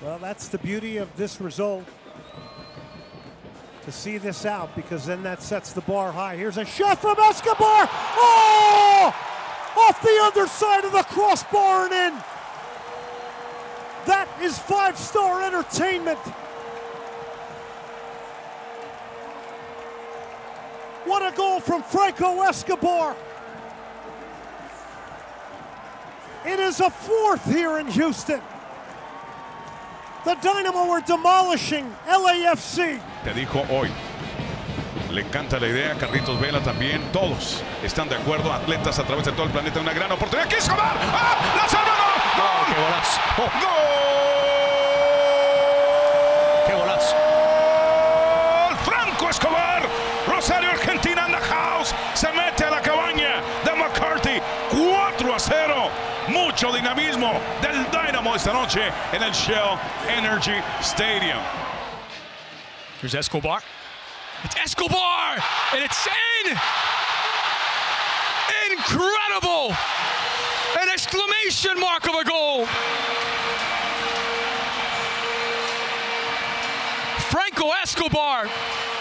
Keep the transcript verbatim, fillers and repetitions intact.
Well, that's the beauty of this result, to see this out, because then that sets the bar high. Here's a shot from Escobar. Oh! Off the underside of the crossbar and in. That is five-star entertainment. What a goal from Franco Escobar. It is a fourth here in Houston. The Dynamo are demolishing L A F C. Te dijo hoy. Le encanta la idea, Carlitos Vela también. Todos están de acuerdo, atletas a través de todo el planeta. Una gran oportunidad. ¡Aquí Escobar! ¡Ah! ¡La salva! ¡Gol! ¡Oh, qué golazo! Oh. ¡Gol! ¡Qué golazo! Franco Escobar. Rosario, Argentina in the house. Se mete a la cabaña de McCarthy. cuatro a cero. Mucho dinamismo del Dynamo esta noche en el Shell Energy Stadium. Here's Escobar. It's Escobar! And it's in! Incredible! An exclamation mark of a goal! Franco Escobar